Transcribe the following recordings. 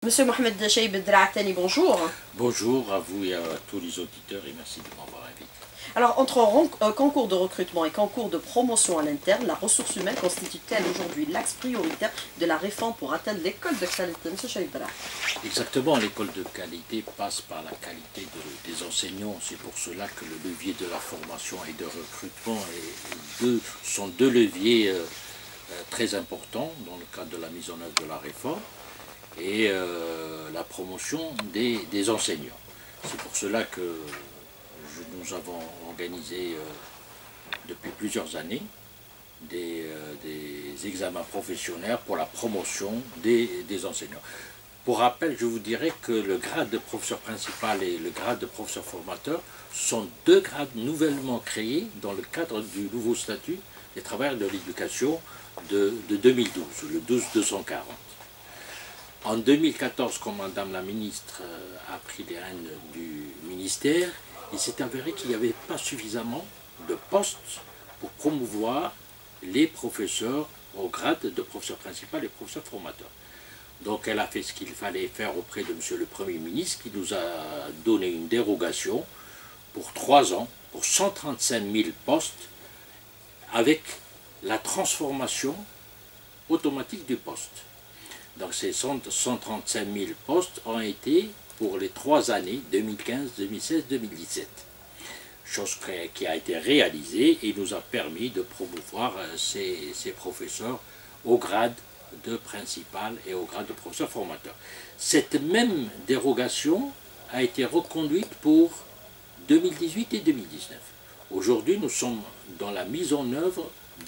Monsieur Mohamed Chahib Draatani, bonjour. Bonjour à vous et à tous les auditeurs et merci de m'avoir invité. Alors, entre concours de recrutement et concours de promotion à l'interne, la ressource humaine constitue-t-elle aujourd'hui l'axe prioritaire de la réforme pour atteindre l'école de qualité? Monsieur Chahib Draatani. Exactement, l'école de qualité passe par la qualité des enseignants. C'est pour cela que le levier de la formation et de recrutement sont deux leviers très importants dans le cadre de la mise en œuvre de la réforme et la promotion des enseignants. C'est pour cela que nous avons organisé depuis plusieurs années des examens professionnels pour la promotion des enseignants. Pour rappel, je vous dirais que le grade de professeur principal et le grade de professeur formateur sont deux grades nouvellement créés dans le cadre du nouveau statut des travailleurs de l'éducation de 2012, le 12-240. En 2014, quand Madame la ministre a pris les rênes du ministère, il s'est avéré qu'il n'y avait pas suffisamment de postes pour promouvoir les professeurs au grade de professeur principal et professeur formateur. Donc elle a fait ce qu'il fallait faire auprès de Monsieur le Premier ministre, qui nous a donné une dérogation pour 3 ans, pour 135 000 postes, avec la transformation automatique du poste. Donc ces 135 000 postes ont été pour les 3 années, 2015, 2016, 2017. Chose qui a été réalisée et nous a permis de promouvoir ces professeurs au grade de principal et au grade de professeur formateur. Cette même dérogation a été reconduite pour 2018 et 2019. Aujourd'hui, nous sommes dans la mise en œuvre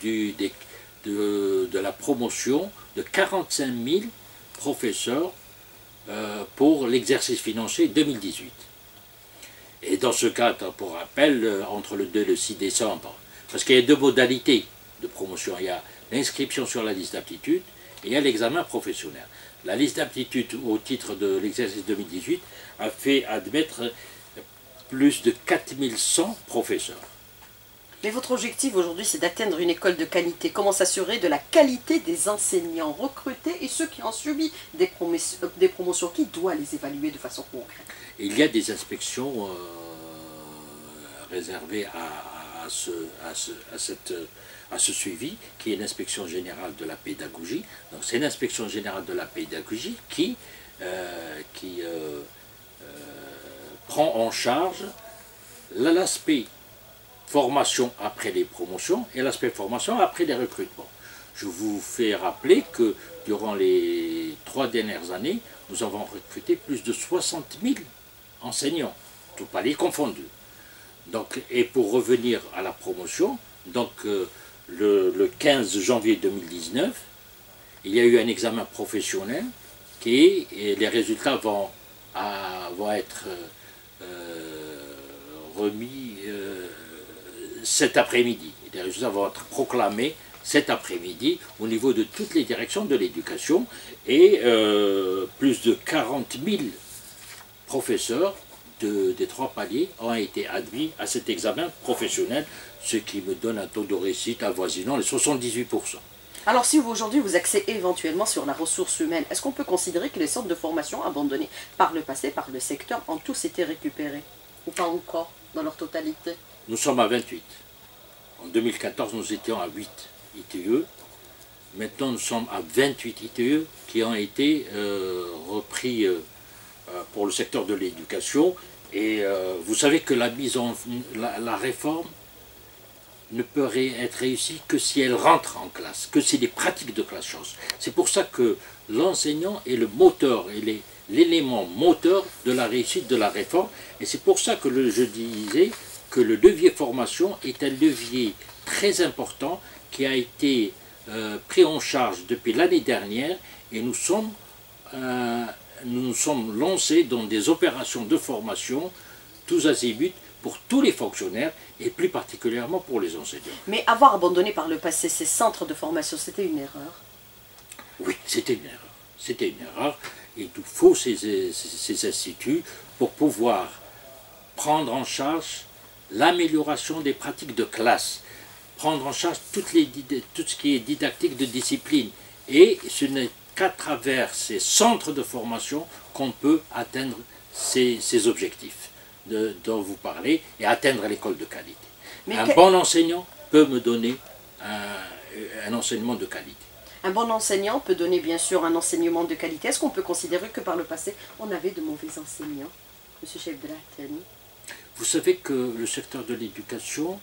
de la promotion de 45 000 professeurs pour l'exercice financier 2018. Et dans ce cadre, pour rappel, entre le 2 et le 6 décembre, parce qu'il y a deux modalités de promotion, il y a l'inscription sur la liste d'aptitude et il y a l'examen professionnel. La liste d'aptitude au titre de l'exercice 2018 a fait admettre plus de 4100 professeurs. Mais votre objectif aujourd'hui, c'est d'atteindre une école de qualité. Comment s'assurer de la qualité des enseignants recrutés et ceux qui ont subi des promotions? Qui doit les évaluer de façon concrète? Il y a des inspections réservées à ce suivi, qui est l'inspection générale de la pédagogie. Donc c'est l'inspection générale de la pédagogie qui prend en charge l'aspect formation après les promotions et l'aspect formation après les recrutements. Je vous fais rappeler que durant les 3 dernières années, nous avons recruté plus de 60 000 enseignants, tout palier confondu. Donc, et pour revenir à la promotion, donc le 15 janvier 2019, il y a eu un examen professionnel et les résultats vont être remis cet après-midi. Les résultats vont être proclamés cet après-midi au niveau de toutes les directions de l'éducation et plus de 40 000 professeurs des 3 paliers ont été admis à cet examen professionnel, ce qui me donne un taux de réussite avoisinant les 78%. Alors si aujourd'hui vous axez éventuellement sur la ressource humaine, est-ce qu'on peut considérer que les centres de formation abandonnés par le passé, par le secteur, ont tous été récupérés? Ou pas encore, dans leur totalité? Nous sommes à 28. En 2014, nous étions à 8 ITE. Maintenant, nous sommes à 28 ITE qui ont été repris pour le secteur de l'éducation. Et vous savez que la réforme ne peut être réussie que si elle rentre en classe, que si les pratiques de classe changent. C'est pour ça que l'enseignant est le moteur et l'élément moteur de la réussite de la réforme. Et c'est pour ça que je disais que le levier formation est un levier très important qui a été pris en charge depuis l'année dernière et nous nous sommes lancés dans des opérations de formation tous azimuts pour tous les fonctionnaires et plus particulièrement pour les enseignants. Mais avoir abandonné par le passé ces centres de formation, c'était une erreur? Oui, c'était une erreur. C'était une erreur. Il nous faut ces instituts pour pouvoir prendre en charge l'amélioration des pratiques de classe, prendre en charge tout ce qui est didactique de discipline. Et ce n'est qu'à travers ces centres de formation qu'on peut atteindre ces objectifs dont vous parlez et atteindre l'école de qualité. Un bon enseignant peut me donner un enseignement de qualité. Un bon enseignant peut donner bien sûr un enseignement de qualité. Est-ce qu'on peut considérer que par le passé, on avait de mauvais enseignants, Monsieur Cheikh Abdelahtani? Vous savez que le secteur de l'éducation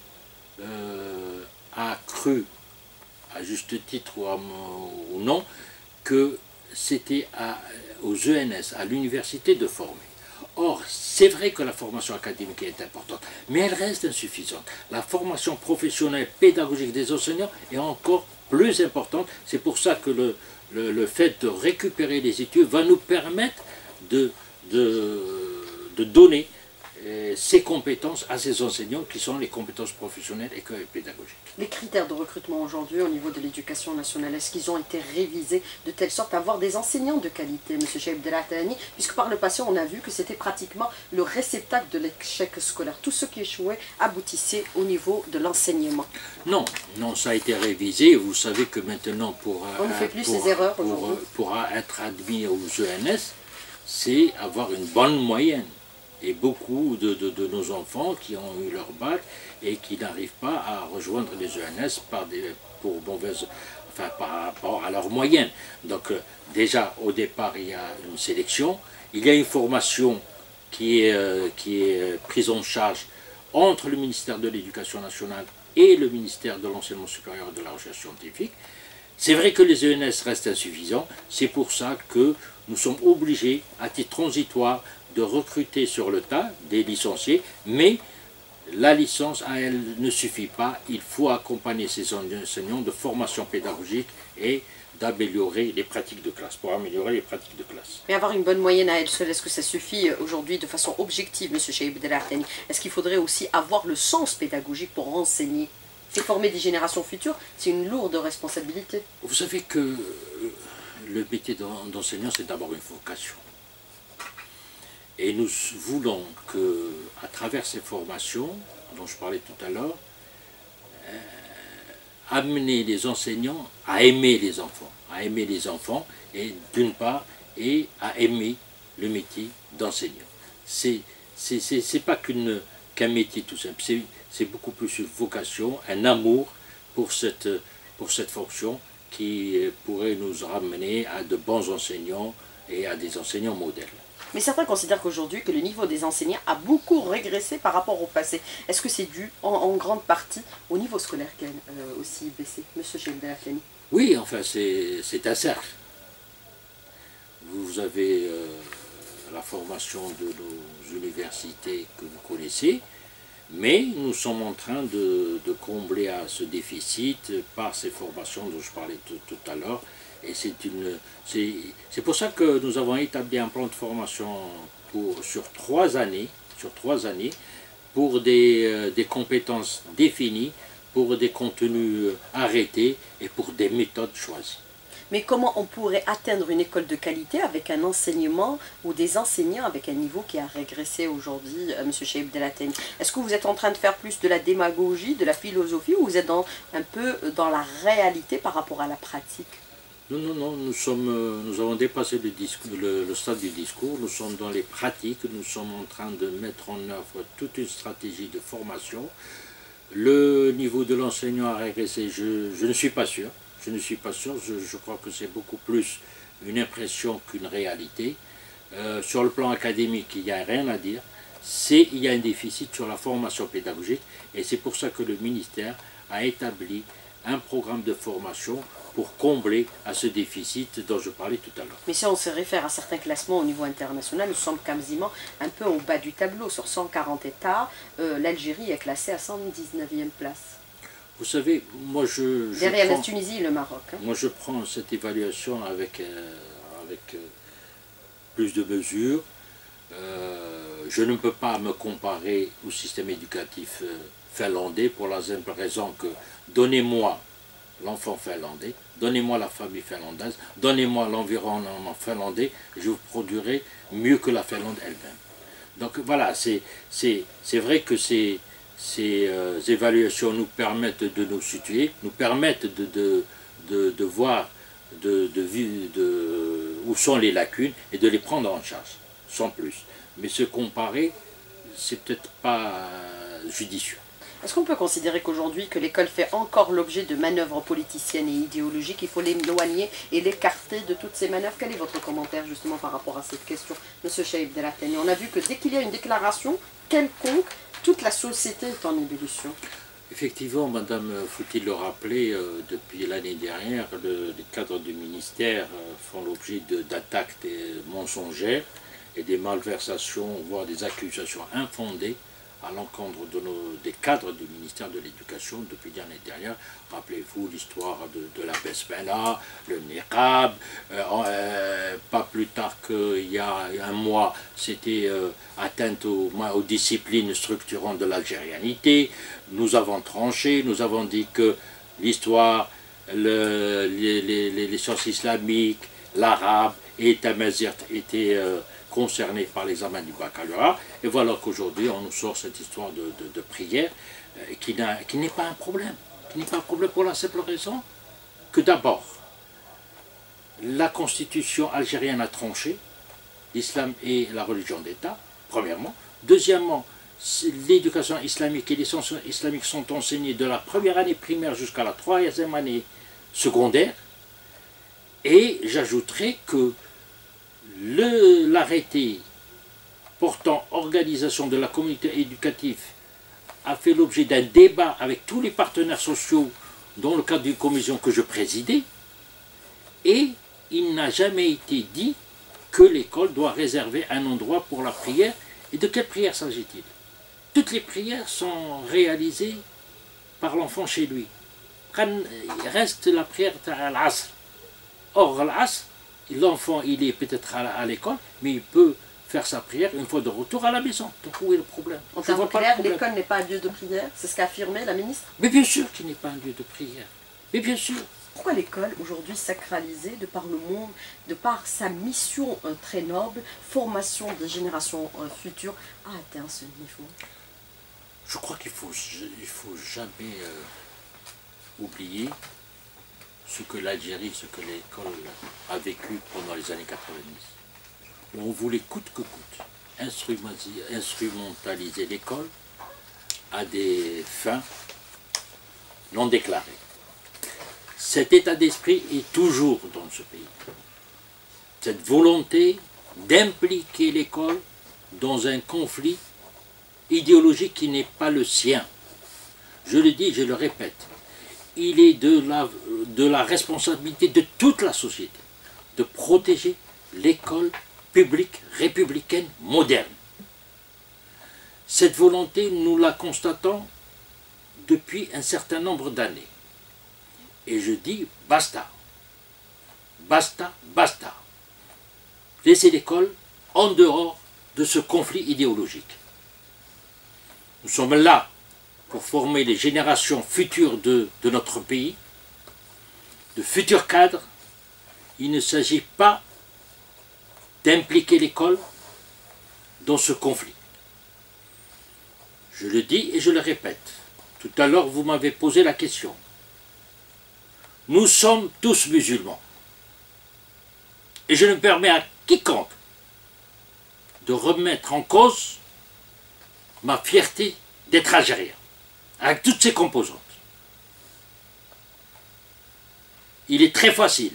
a cru, à juste titre ou non, que c'était aux ENS, à l'université, de former. Or, c'est vrai que la formation académique est importante, mais elle reste insuffisante. La formation professionnelle, pédagogique des enseignants est encore plus importante. C'est pour ça que le fait de récupérer les études va nous permettre de donner ces compétences à ces enseignants qui sont les compétences professionnelles et pédagogiques. Les critères de recrutement aujourd'hui au niveau de l'éducation nationale, est-ce qu'ils ont été révisés de telle sorte à avoir des enseignants de qualité, M. Cheikh Abdelahtani, puisque par le passé on a vu que c'était pratiquement le réceptacle de l'échec scolaire. Tous ceux qui échouaient aboutissaient au niveau de l'enseignement. Non, non, ça a été révisé. Vous savez que maintenant on ne fait plus ces erreurs pour être admis aux ENS, c'est avoir une bonne moyenne. Et beaucoup de nos enfants qui ont eu leur bac et qui n'arrivent pas à rejoindre les ENS par rapport à leur moyenne. Donc déjà au départ il y a une sélection, il y a une formation qui est prise en charge entre le ministère de l'Éducation nationale et le ministère de l'Enseignement supérieur et de la Recherche scientifique. C'est vrai que les ENS restent insuffisants, c'est pour ça que nous sommes obligés, à titre transitoire, de recruter sur le tas des licenciés, mais la licence à elle ne suffit pas, il faut accompagner ces enseignants de formation pédagogique et d'améliorer les pratiques de classe, pour améliorer les pratiques de classe. Mais avoir une bonne moyenne à elle seule, est-ce que ça suffit aujourd'hui de façon objective, M. Cheikh Abdelahtani? Est-ce qu'il faudrait aussi avoir le sens pédagogique pour enseigner? C'est former des générations futures, c'est une lourde responsabilité. Vous savez que le métier d'enseignant, c'est d'abord une vocation. Et nous voulons que, à travers ces formations, dont je parlais tout à l'heure, amener les enseignants à aimer les enfants, et d'une part, et à aimer le métier d'enseignant. C'est pas qu'un métier tout simple, c'est beaucoup plus une vocation, un amour pour cette fonction qui pourrait nous ramener à de bons enseignants et à des enseignants modèles. Mais certains considèrent qu'aujourd'hui, que le niveau des enseignants a beaucoup régressé par rapport au passé. Est-ce que c'est dû en grande partie au niveau scolaire qui a aussi baissé, M. Cheikh Abdelahtani? Oui, enfin, c'est un cercle. Vous avez la formation de nos universités que vous connaissez, mais nous sommes en train de combler à ce déficit par ces formations dont je parlais tout à l'heure. Et c'est pour ça que nous avons établi un plan de formation sur 3 années, pour des compétences définies, pour des contenus arrêtés et pour des méthodes choisies. Mais comment on pourrait atteindre une école de qualité avec un enseignement ou des enseignants avec un niveau qui a régressé aujourd'hui, M. Cheikh Abdelahtani? Est-ce que vous êtes en train de faire plus de la démagogie, de la philosophie, ou vous êtes un peu dans la réalité par rapport à la pratique? Non, nous avons dépassé le stade du discours, nous sommes dans les pratiques, nous sommes en train de mettre en œuvre toute une stratégie de formation. Le niveau de l'enseignant a régressé, je ne suis pas sûr, je crois que c'est beaucoup plus une impression qu'une réalité. Sur le plan académique, il n'y a rien à dire, il y a un déficit sur la formation pédagogique, et c'est pour ça que le ministère a établi un programme de formation pour combler à ce déficit dont je parlais tout à l'heure. Mais si on se réfère à certains classements au niveau international, nous sommes quasiment un peu au bas du tableau. Sur 140 États, l'Algérie est classée à 119e place. Vous savez, moi derrière la Tunisie et le Maroc. Hein. Moi je prends cette évaluation avec plus de mesures. Je ne peux pas me comparer au système éducatif finlandais pour la simple raison que donnez-moi l'enfant finlandais, donnez-moi la famille finlandaise, donnez-moi l'environnement finlandais, et je vous produirai mieux que la Finlande elle-même. Donc voilà, c'est vrai que ces évaluations nous permettent de nous situer, nous permettent de voir où sont les lacunes et de les prendre en charge, sans plus. Mais se comparer, c'est peut-être pas judicieux. Est-ce qu'on peut considérer qu'aujourd'hui que l'école fait encore l'objet de manœuvres politiciennes et idéologiques? Il faut l'éloigner et l'écarter de toutes ces manœuvres. Quel est votre commentaire justement par rapport à cette question, M. Cheikh Abdelattani? On a vu que dès qu'il y a une déclaration quelconque, toute la société est en ébullition. Effectivement, Madame, faut-il le rappeler, depuis l'année dernière, les cadres du ministère font l'objet d'attaques mensongères et des malversations, voire des accusations infondées à l'encontre des cadres du ministère de l'Éducation depuis l'année dernière. Rappelez-vous l'histoire de la Besmela, le niqab, pas plus tard qu'il y a un mois, c'était atteinte aux disciplines structurantes de l'algérianité. Nous avons tranché, nous avons dit que l'histoire, les sciences islamiques, l'arabe et Tamazirt étaient concernés par l'examen du baccalauréat, et voilà qu'aujourd'hui on nous sort cette histoire de prière qui n'est pas un problème, pour la simple raison que d'abord, la constitution algérienne a tranché, l'islam est la religion d'État, premièrement. Deuxièmement, l'éducation islamique et les sciences islamiques sont enseignées de la première année primaire jusqu'à la troisième année secondaire, et j'ajouterai que l'arrêté portant organisation de la communauté éducative a fait l'objet d'un débat avec tous les partenaires sociaux dans le cadre d'une commission que je présidais, et il n'a jamais été dit que l'école doit réserver un endroit pour la prière. Et de quelle prière s'agit-il? Toutes les prières sont réalisées par l'enfant chez lui. Il reste la prière à l'Asr. Or, l'Asr, l'enfant, il est peut-être à l'école, mais il peut faire sa prière une fois de retour à la maison. Donc où est le problème? En termes clairs, l'école n'est pas un lieu de prière, c'est ce qu'a affirmé la ministre? Mais bien sûr qu'il n'est pas un lieu de prière. Mais bien sûr. Pourquoi l'école, aujourd'hui sacralisée de par le monde, de par sa mission très noble, formation des générations futures, a atteint ce niveau? Je crois qu'il faut jamais oublier ce que l'Algérie, ce que l'école a vécu pendant les années 90. Où on voulait coûte que coûte instrumentaliser l'école à des fins non déclarées. Cet état d'esprit est toujours dans ce pays. Cette volonté d'impliquer l'école dans un conflit idéologique qui n'est pas le sien. Je le dis, je le répète, il est de la responsabilité de toute la société de protéger l'école publique républicaine moderne. Cette volonté, nous la constatons depuis un certain nombre d'années. Et je dis basta. Basta, basta. Laissez l'école en dehors de ce conflit idéologique. Nous sommes là pour former les générations futures de notre pays, de futurs cadres. Il ne s'agit pas d'impliquer l'école dans ce conflit. Je le dis et je le répète. Tout à l'heure, vous m'avez posé la question. Nous sommes tous musulmans. Et je ne permets à quiconque de remettre en cause ma fierté d'être algérien, avec toutes ses composantes. Il est très facile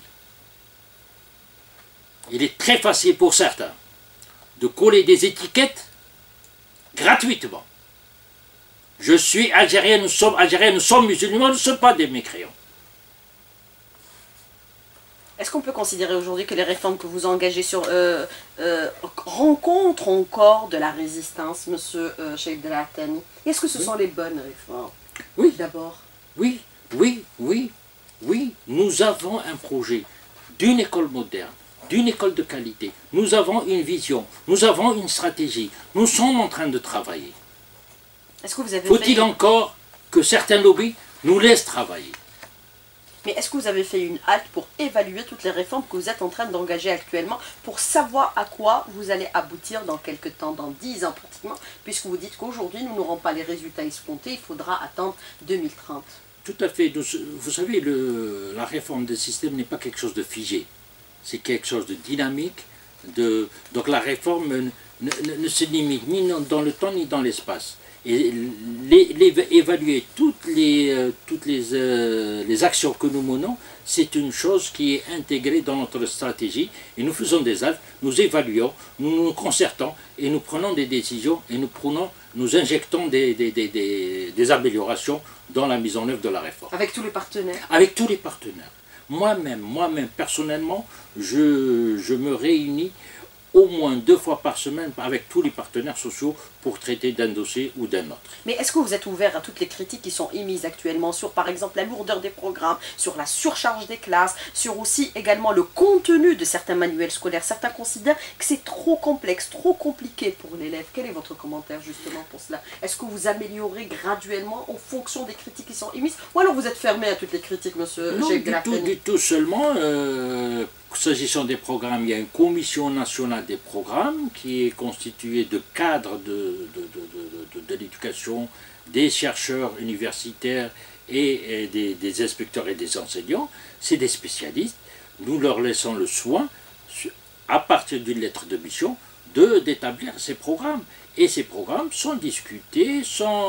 pour certains de coller des étiquettes gratuitement. Je suis algérien, nous sommes musulmans, nous ne sommes pas des mécréants. Est-ce qu'on peut considérer aujourd'hui que les réformes que vous engagez rencontrent encore de la résistance, monsieur Cheikh Abdelattani? Est-ce que ce sont les bonnes réformes? Oui. D'abord. Oui. Nous avons un projet d'une école moderne, d'une école de qualité. Nous avons une vision, nous avons une stratégie. Nous sommes en train de travailler. Est-ce que vous avez Faut-il encore que certains lobbies nous laissent travailler? Mais est-ce que vous avez fait une halte pour évaluer toutes les réformes que vous êtes en train d'engager actuellement, pour savoir à quoi vous allez aboutir dans quelques temps, dans 10 ans pratiquement, puisque vous dites qu'aujourd'hui nous n'aurons pas les résultats escomptés, il faudra attendre 2030? Tout à fait. Vous savez, la réforme des systèmes n'est pas quelque chose de figé. C'est quelque chose de dynamique. Donc la réforme ne se limite ni dans le temps ni dans l'espace. Et évaluer toutes les actions que nous menons, c'est une chose qui est intégrée dans notre stratégie. Et nous faisons des actes, nous évaluons, nous nous concertons et nous prenons des décisions et nous injectons des améliorations dans la mise en œuvre de la réforme. Avec tous les partenaires? Avec tous les partenaires. Moi-même, personnellement, je me réunis au moins 2 fois par semaine avec tous les partenaires sociaux pour traiter d'un dossier ou d'un autre. Mais est-ce que vous êtes ouvert à toutes les critiques qui sont émises actuellement sur, par exemple, la lourdeur des programmes, sur la surcharge des classes, sur aussi également le contenu de certains manuels scolaires? Certains considèrent que c'est trop complexe, trop compliqué pour l'élève. Quel est votre commentaire justement pour cela? Est-ce que vous améliorez graduellement en fonction des critiques qui sont émises, ou alors vous êtes fermé à toutes les critiques, monsieur Cheikh Abdelatty? Du tout seulement. S'agissant des programmes, il y a une commission nationale des programmes qui est constituée de cadres de l'éducation, des chercheurs universitaires et des inspecteurs et des enseignants. C'est des spécialistes. Nous leur laissons le soin, à partir d'une lettre de mission, d'établir ces programmes. Et ces programmes sont discutés,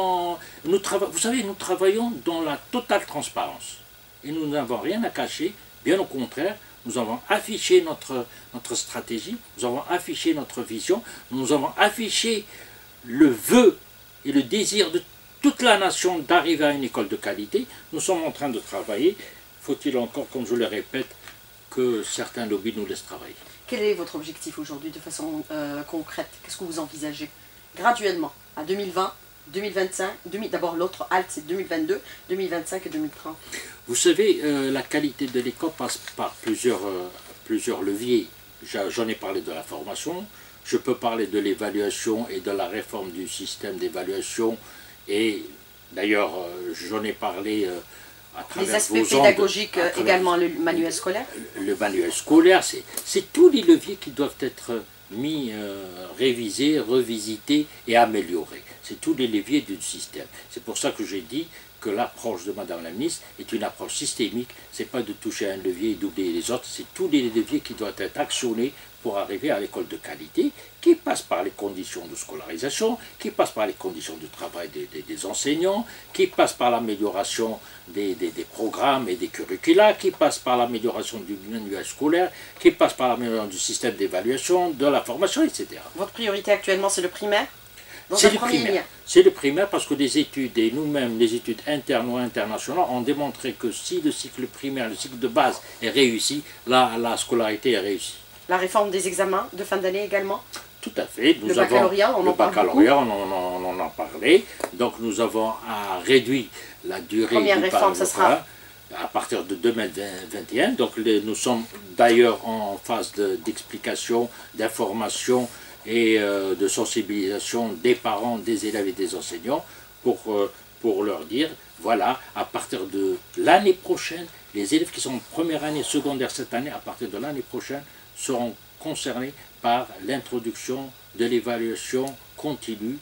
vous savez, nous travaillons dans la totale transparence. Et nous n'avons rien à cacher, bien au contraire. Nous avons affiché notre stratégie, nous avons affiché notre vision, nous avons affiché le vœu et le désir de toute la nation d'arriver à une école de qualité. Nous sommes en train de travailler. Faut-il encore, comme je le répète, que certains lobbies nous laissent travailler. Quel est votre objectif aujourd'hui de façon concrète? Qu'est-ce que vous envisagez graduellement à 2020, 2025, d'abord l'autre halte c'est 2022, 2025 et 2030. Vous savez, la qualité de l'école passe par plusieurs leviers. J'en ai parlé de la formation, je peux parler de l'évaluation et de la réforme du système d'évaluation, et d'ailleurs j'en ai parlé à travers les aspects pédagogiques également, le manuel scolaire. Le manuel scolaire, c'est tous les leviers qui doivent être mis, révisés, revisités et améliorés. C'est tous les leviers du système. C'est pour ça que j'ai dit que l'approche de Madame la ministre est une approche systémique. Ce n'est pas de toucher un levier et d'oublier les autres, c'est tous les leviers qui doivent être actionnés pour arriver à l'école de qualité, qui passe par les conditions de scolarisation, qui passe par les conditions de travail des enseignants, qui passe par l'amélioration des programmes et des curricula, qui passe par l'amélioration du manuel scolaire, qui passe par l'amélioration du système d'évaluation, de la formation, etc. Votre priorité actuellement, c'est le primaire? C'est le primaire. C'est le primaire parce que les études, et nous-mêmes, les études internes ou internationales, ont démontré que si le cycle primaire, le cycle de base est réussi, la scolarité est réussie. La réforme des examens de fin d'année également? Tout à fait. Le baccalauréat, on en parle beaucoup. On en parlait. Donc nous avons réduit la durée Première du réforme, ça sera à partir de 2021. Donc nous sommes d'ailleurs en phase d'explication, d'information et de sensibilisation des parents, des élèves et des enseignants pour leur dire, voilà, à partir de l'année prochaine, les élèves qui sont en première année secondaire cette année, à partir de l'année prochaine, seront concernés par l'introduction de l'évaluation continue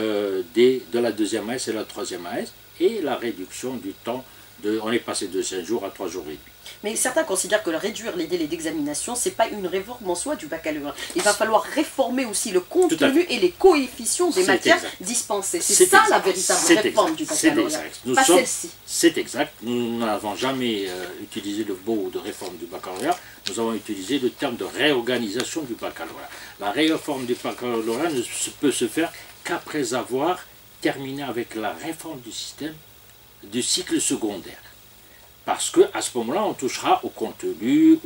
de la deuxième AS et la troisième AS et la réduction du temps, on est passé de 5 jours à 3 jours et demi. Mais certains considèrent que réduire les délais d'examination, ce n'est pas une réforme en soi du baccalauréat. Il va falloir réformer aussi le contenu et les coefficients des matières dispensées. C'est ça la véritable réforme du baccalauréat, pas celle-ci. C'est exact. Nous n'avons jamais utilisé le mot de réforme du baccalauréat. Nous avons utilisé le terme de réorganisation du baccalauréat. La réforme du baccalauréat ne peut se faire qu'après avoir terminé avec la réforme du système du cycle secondaire. Parce qu'à ce moment-là, on touchera au contenu,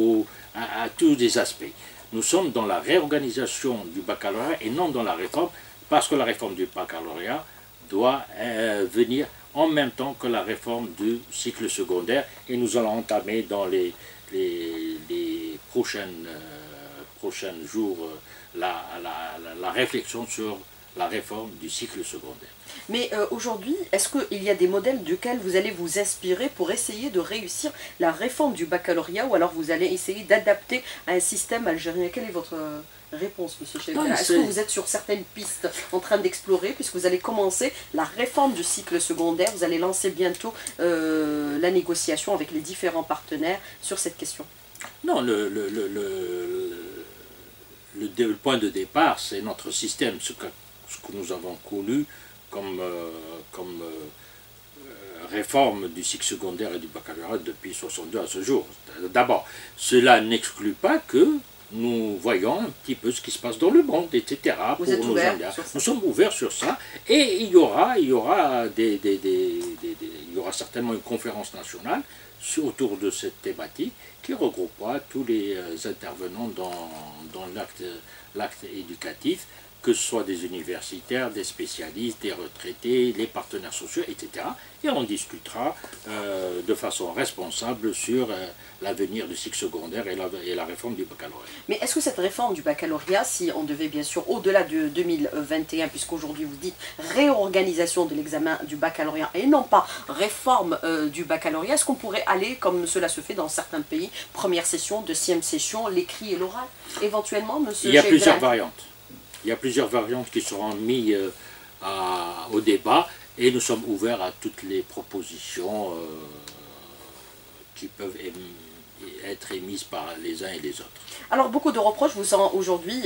à tous les aspects. Nous sommes dans la réorganisation du baccalauréat et non dans la réforme, parce que la réforme du baccalauréat doit venir en même temps que la réforme du cycle secondaire. Et nous allons entamer dans les prochains jours la réflexion sur la réforme du cycle secondaire. Mais aujourd'hui, est-ce qu'il y a des modèles duquel vous allez vous inspirer pour essayer de réussir la réforme du baccalauréat, ou alors vous allez essayer d'adapter à un système algérien? Quelle est votre réponse, monsieur Chebdela? Est-ce que vous êtes sur certaines pistes en train d'explorer, puisque vous allez commencer la réforme du cycle secondaire, vous allez lancer bientôt la négociation avec les différents partenaires sur cette question? Non, le point de départ, c'est notre système, ce que nous avons connu comme réforme du cycle secondaire et du baccalauréat depuis 62 à ce jour. D'abord, cela n'exclut pas que nous voyons un petit peu ce qui se passe dans le monde, etc. Vous êtes ouvert sur ça? Nous sommes ouverts sur ça, et il y aura certainement une conférence nationale autour de cette thématique qui regroupera tous les intervenants dans l'acte éducatif, que ce soit des universitaires, des spécialistes, des retraités, les partenaires sociaux, etc. Et on discutera de façon responsable sur l'avenir du cycle secondaire et la réforme du baccalauréat. Mais est-ce que cette réforme du baccalauréat, si on devait bien sûr, au-delà de 2021, puisqu'aujourd'hui vous dites réorganisation de l'examen du baccalauréat et non pas réforme du baccalauréat, est-ce qu'on pourrait aller, comme cela se fait dans certains pays, première session, deuxième session, l'écrit et l'oral, éventuellement, monsieur? Il y a plusieurs variantes. Il y a plusieurs variantes qui seront mises au débat, et nous sommes ouverts à toutes les propositions qui peuvent être émises par les uns et les autres. Alors beaucoup de reproches vous sont aujourd'hui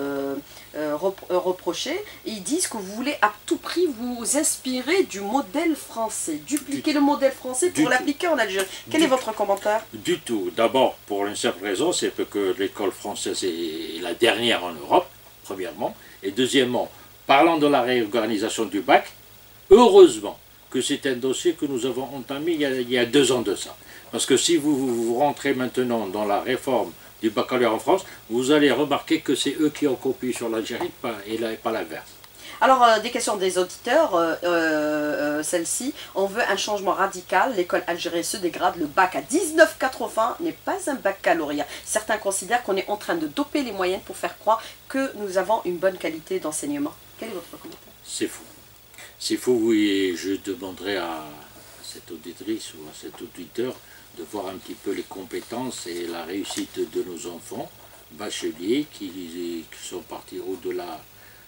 reprochés. Ils disent que vous voulez à tout prix vous inspirer du modèle français, dupliquer le modèle français pour l'appliquer en Algérie. Quel est votre commentaire? Du tout. D'abord, pour une simple raison, c'est que l'école française est la dernière en Europe, premièrement. Et deuxièmement, parlant de la réorganisation du bac, heureusement que c'est un dossier que nous avons entamé il y a 2 ans de ça. Parce que si vous rentrez maintenant dans la réforme du baccalauréat en France, vous allez remarquer que c'est eux qui ont copié sur l'Algérie et pas l'inverse. Alors, des questions des auditeurs, celle-ci, on veut un changement radical, l'école algérienne se dégrade, le bac à 19,80 n'est pas un baccalauréat. Certains considèrent qu'on est en train de doper les moyennes pour faire croire que nous avons une bonne qualité d'enseignement. Quel est votre commentaire? C'est faux. C'est faux, oui, et je demanderai à cette auditrice ou à cet auditeur de voir un petit peu les compétences et la réussite de nos enfants bacheliers qui sont partis au-delà,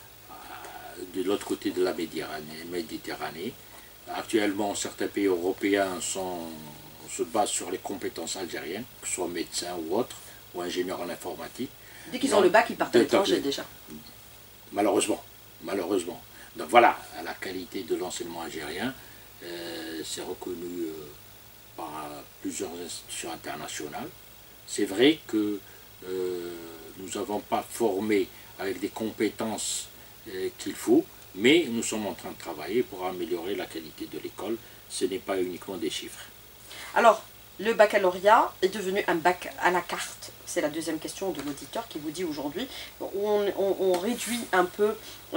de l'autre côté de la Méditerranée. Actuellement, certains pays européens se basent sur les compétences algériennes, que ce soit médecins ou autres, ou ingénieurs en informatique. Dès qu'ils ont le bac, ils partent à l'étranger déjà. Malheureusement. Donc voilà, la qualité de l'enseignement algérien, c'est reconnu par plusieurs institutions internationales. C'est vrai que nous n'avons pas formé avec des compétences qu'il faut, mais nous sommes en train de travailler pour améliorer la qualité de l'école. Ce n'est pas uniquement des chiffres. Alors, le baccalauréat est devenu un bac à la carte. C'est la deuxième question de l'auditeur qui vous dit aujourd'hui, on réduit un peu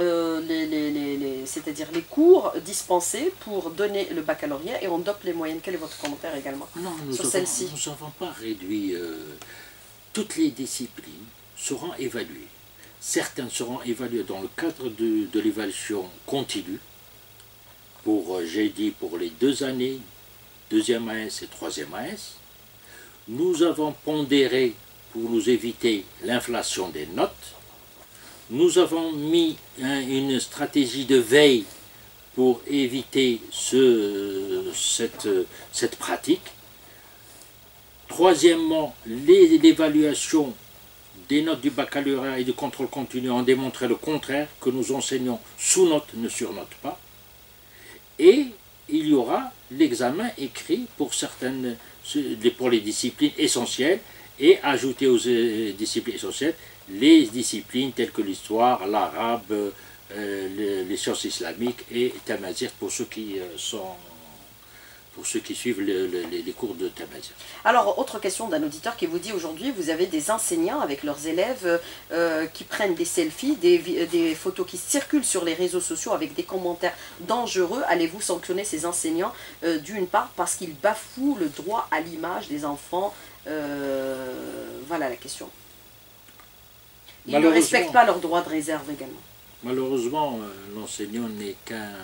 c'est-à-dire les cours dispensés pour donner le baccalauréat et on dope les moyennes. Quel est votre commentaire également sur celle-ci? Nous n'avons pas réduit. Toutes les disciplines seront évaluées. Certaines seront évaluées dans le cadre de l'évaluation continue, j'ai dit, pour les 2 années, 2e AS et 3e AS. Nous avons pondéré pour nous éviter l'inflation des notes. Nous avons mis une stratégie de veille pour éviter cette pratique. Troisièmement, l'évaluation des notes du baccalauréat et du contrôle continu ont démontré le contraire, que nos enseignants sous-notent ne surnotent pas. Et il y aura l'examen écrit pour les disciplines essentielles, et ajouter aux disciplines essentielles les disciplines telles que l'histoire, l'arabe, les sciences islamiques et Tamazigh pour ceux qui suivent les cours de Tamazigh. Alors, autre question d'un auditeur qui vous dit aujourd'hui, vous avez des enseignants avec leurs élèves qui prennent des selfies, des photos qui circulent sur les réseaux sociaux avec des commentaires dangereux. Allez-vous sanctionner ces enseignants d'une part parce qu'ils bafouent le droit à l'image des enfants? Voilà la question. Ils ne respectent pas leur droit de réserve également. Malheureusement, l'enseignant n'est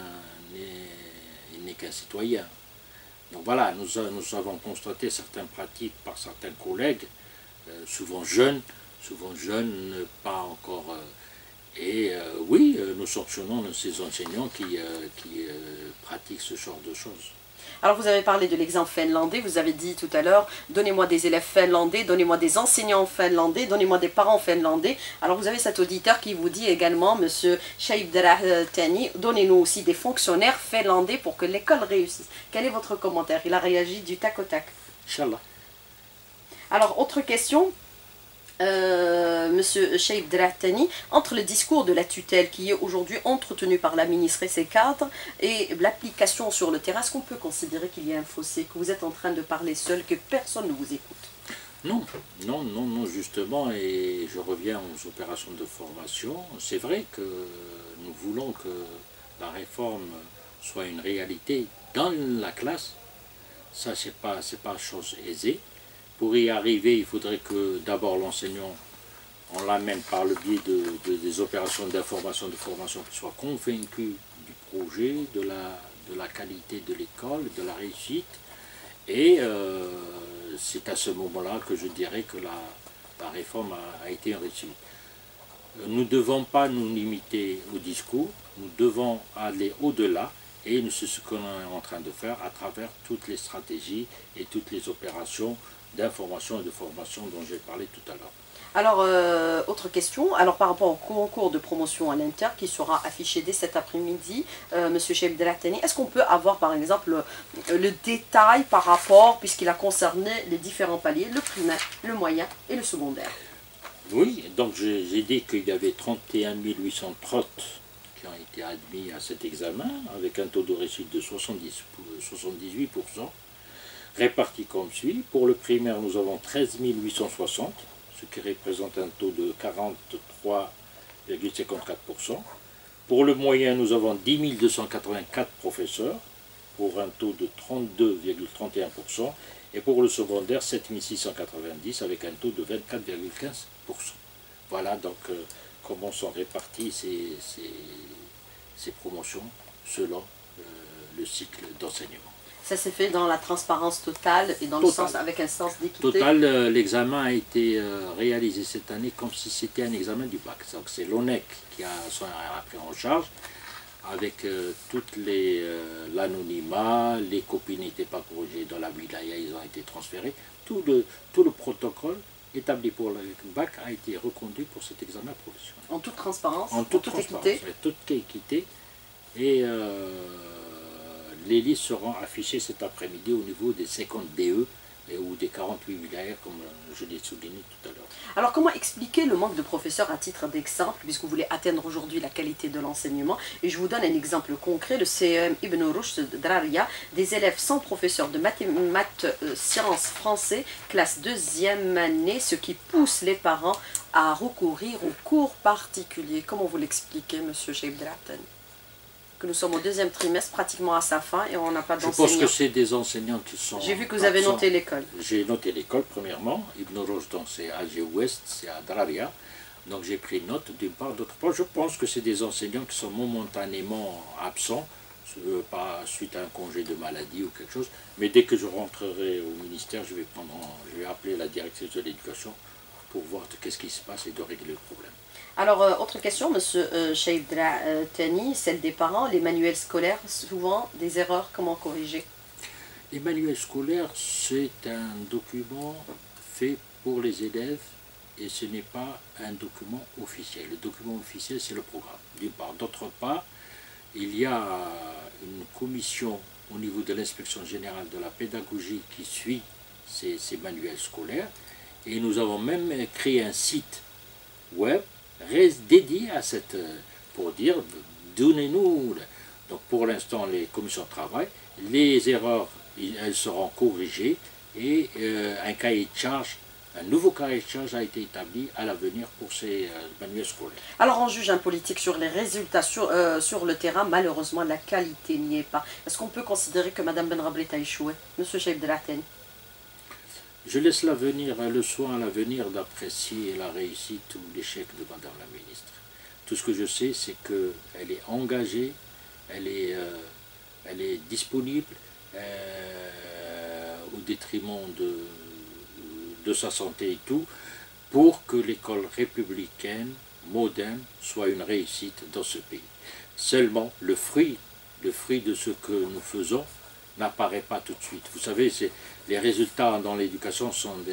qu'un citoyen. Donc voilà, nous avons constaté certaines pratiques par certains collègues, souvent jeunes, pas encore... oui, nous sanctionnons ces enseignants qui pratiquent ce genre de choses. Alors vous avez parlé de l'exemple finlandais, vous avez dit tout à l'heure, donnez-moi des élèves finlandais, donnez-moi des enseignants finlandais, donnez-moi des parents finlandais. Alors vous avez cet auditeur qui vous dit également, monsieur Shaib Tani, donnez-nous aussi des fonctionnaires finlandais pour que l'école réussisse. Quel est votre commentaire? Il a réagi du tac au tac. Inch'Allah. Alors autre question. Monsieur Shaib Tani, entre le discours de la tutelle qui est aujourd'hui entretenu par la ministre et ses cadres et l'application sur le terrain, est-ce qu'on peut considérer qu'il y a un fossé, que vous êtes en train de parler seul, que personne ne vous écoute? Non, justement, et je reviens aux opérations de formation. C'est vrai que nous voulons que la réforme soit une réalité dans la classe. Ça, c'est pas chose aisée. Pour y arriver, il faudrait que d'abord l'enseignant, on l'amène par le biais des opérations d'information, de formation, qu'il soit convaincu du projet, de la qualité de l'école, de la réussite. Et c'est à ce moment-là que je dirais que la réforme a été réussie. Nous ne devons pas nous limiter au discours, nous devons aller au-delà. Et c'est ce qu'on est en train de faire à travers toutes les stratégies et toutes les opérations d'information et de formation dont j'ai parlé tout à l'heure. Alors, autre question, alors par rapport au concours de promotion à l'Inter qui sera affiché dès cet après-midi, monsieur Shaib Tani, est-ce qu'on peut avoir par exemple le détail par rapport, puisqu'il a concerné les différents paliers, le primaire, le moyen et le secondaire? Oui, donc j'ai dit qu'il y avait 31 830 qui ont été admis à cet examen, avec un taux de réussite de 78%, répartis comme suit. Pour le primaire, nous avons 13 860, ce qui représente un taux de 43,54%. Pour le moyen, nous avons 10 284 professeurs, pour un taux de 32,31%. Et pour le secondaire, 7 690, avec un taux de 24,15%. Voilà donc comment sont réparties ces promotions selon le cycle d'enseignement. Ça s'est fait dans la transparence totale et dans le sens, avec un sens d'équité. Total, l'examen a été réalisé cette année comme si c'était un examen du bac. Donc c'est l'ONEC qui a pris en charge avec toutes l'anonymat, les copies n'étaient pas corrigées dans la wilaya, ils ont été transférés. Tout le protocole établi pour le bac a été reconduit pour cet examen professionnel. En toute transparence, en toute équité. Toute équité. Et les listes seront affichées cet après-midi au niveau des 50 DE ou des 48 wilayas, comme je l'ai souligné tout à l'heure. Alors comment expliquer le manque de professeurs à titre d'exemple, puisque vous voulez atteindre aujourd'hui la qualité de l'enseignement? Et je vous donne un exemple concret, le CEM Ibn Rushd Draria, des élèves sans professeur de mathématiques, sciences, français, classe 2e année, ce qui pousse les parents à recourir aux cours particuliers. Comment vous l'expliquez, monsieur Shaib Tani? Que nous sommes au deuxième trimestre, pratiquement à sa fin, et on n'a pas d'enseignants. Je pense que c'est des enseignants qui sont... J'ai vu que vous avez noté l'école. J'ai noté l'école, premièrement. Ibn Rushd, donc c'est à Ouest, c'est à Draria. Donc j'ai pris note d'une part. D'autre part, je pense que c'est des enseignants qui sont momentanément absents, pas suite à un congé de maladie ou quelque chose. Mais dès que je rentrerai au ministère, je vais appeler la directrice de l'éducation pour voir qu'est-ce qui se passe et de régler le problème. Alors, autre question, monsieur Shaib Tani, celle des parents, les manuels scolaires, souvent des erreurs, comment corriger? Les manuels scolaires, c'est un document fait pour les élèves et ce n'est pas un document officiel. Le document officiel, c'est le programme, d'une part. D'autre part, il y a une commission au niveau de l'inspection générale de la pédagogie qui suit ces manuels scolaires et nous avons même créé un site web dédié à pour dire, donnez-nous. Donc pour l'instant, les commissions travaillent, les erreurs, elles seront corrigées et un nouveau cahier de charge a été établi à l'avenir pour ces manuels scolaires. Alors on juge un politique sur les résultats sur le terrain, malheureusement la qualité n'y est pas. Est-ce qu'on peut considérer que Mme Benrablit a échoué, monsieur Shaib Tani? Je laisse le soin à l'avenir d'apprécier la réussite ou l'échec de Madame la ministre. Tout ce que je sais, c'est qu'elle est engagée, elle est disponible au détriment de sa santé et tout, pour que l'école républicaine moderne soit une réussite dans ce pays. Seulement, le fruit de ce que nous faisons n'apparaît pas tout de suite. Vous savez, les résultats dans l'éducation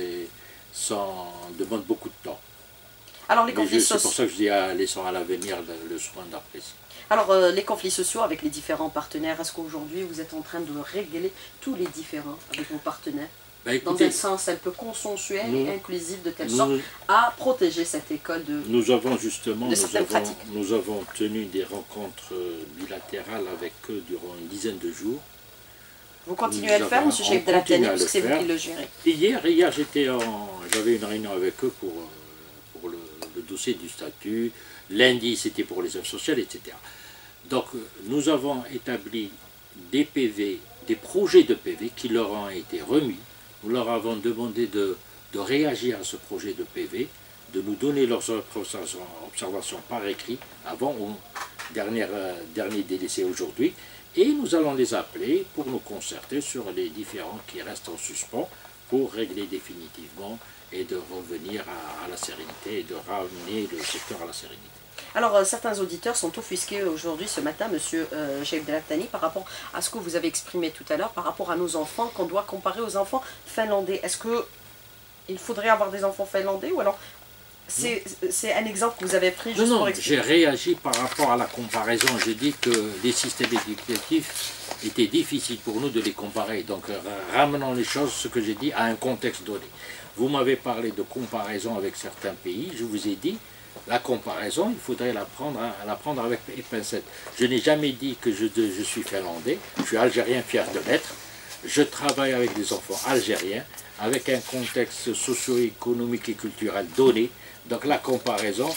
demandent beaucoup de temps. Alors, les conflits sociaux... C'est pour ça que je dis, laissons à l'avenir le soin d'apprécier. Alors, les conflits sociaux avec les différents partenaires, est-ce qu'aujourd'hui vous êtes en train de régler tous les différends avec vos partenaires dans un sens un peu consensuel et inclusif, de telle sorte à protéger cette école nous avons justement, certaines pratiques. Nous avons tenu des rencontres bilatérales avec eux durant une dizaine de jours. Vous continuez à le faire, M. Cheikh Abdelatani, parce que c'est vous qui le gérez. Hier j'avais une réunion avec eux pour le dossier du statut. Lundi, c'était pour les œuvres sociales, etc. Donc, nous avons établi des PV, des projets de PV qui leur ont été remis. Nous leur avons demandé de réagir à ce projet de PV, de nous donner leurs observations par écrit, avant au dernier délai, c'est aujourd'hui, et nous allons les appeler pour nous concerter sur les différends qui restent en suspens, pour régler définitivement et de revenir à la sérénité et de ramener le secteur à la sérénité. Alors, certains auditeurs sont offusqués aujourd'hui, ce matin, M. Cheikh Abdelatani, par rapport à ce que vous avez exprimé tout à l'heure, par rapport à nos enfants, qu'on doit comparer aux enfants finlandais. Est-ce qu'il faudrait avoir des enfants finlandais ou alors c'est un exemple que vous avez pris juste pour expliquer? J'ai réagi par rapport à la comparaison. J'ai dit que les systèmes éducatifs étaient difficiles pour nous de les comparer. Donc, ramenons les choses, ce que j'ai dit, à un contexte donné. Vous m'avez parlé de comparaison avec certains pays. Je vous ai dit, la comparaison, il faudrait la prendre avec les pincettes. Je n'ai jamais dit que je suis finlandais. Je suis algérien, fier de l'être. Je travaille avec des enfants algériens, avec un contexte socio-économique et culturel donné. Donc la comparaison,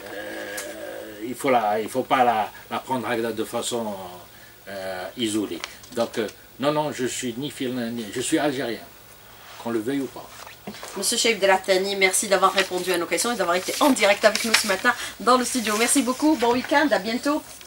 il ne faut pas la prendre de façon isolée. Donc non, je suis ni finlandais, je suis algérien, qu'on le veuille ou pas. Monsieur Cheikh Abdelatani, merci d'avoir répondu à nos questions et d'avoir été en direct avec nous ce matin dans le studio. Merci beaucoup, bon week-end, à bientôt.